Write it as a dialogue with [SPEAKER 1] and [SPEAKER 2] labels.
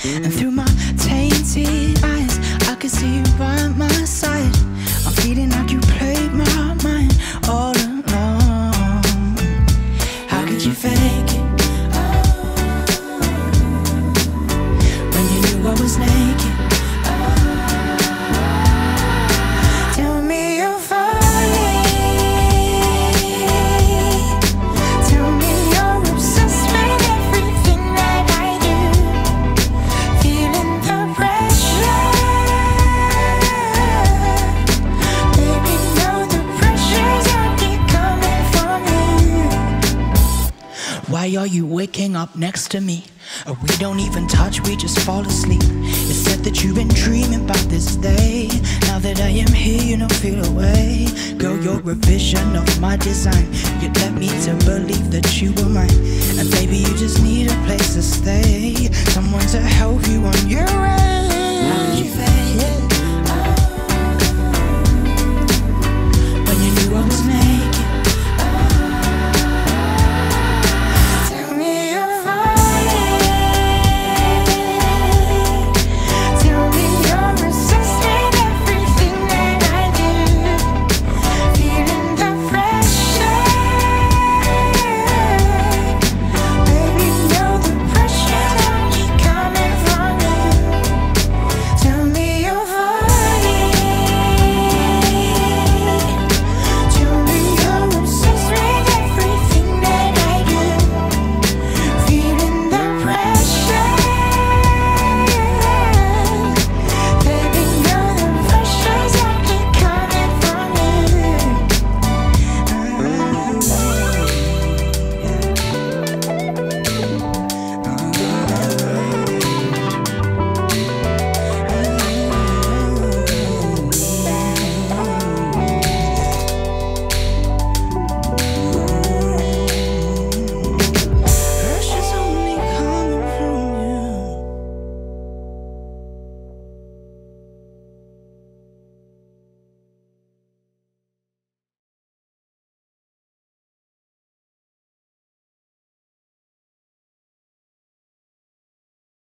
[SPEAKER 1] And through my tainted eyes, I could see you by my side. I'm feeling like you played my mind all along. How could you fake it? When you knew I was naked. Tell me you're falling. Tell me you're obsessed with everything that I do. Feeling the pressure. Baby, know the pressure's only coming from you. Why are you waking up next to me? We don't even touch, we just fall asleep. It's said that you've been dreaming about this day. Now that I am here, you don't feel away. Girl, you're a vision of my design. You led me to believe that you were mine. And baby, you just need a place to stay, someone to help you on your way.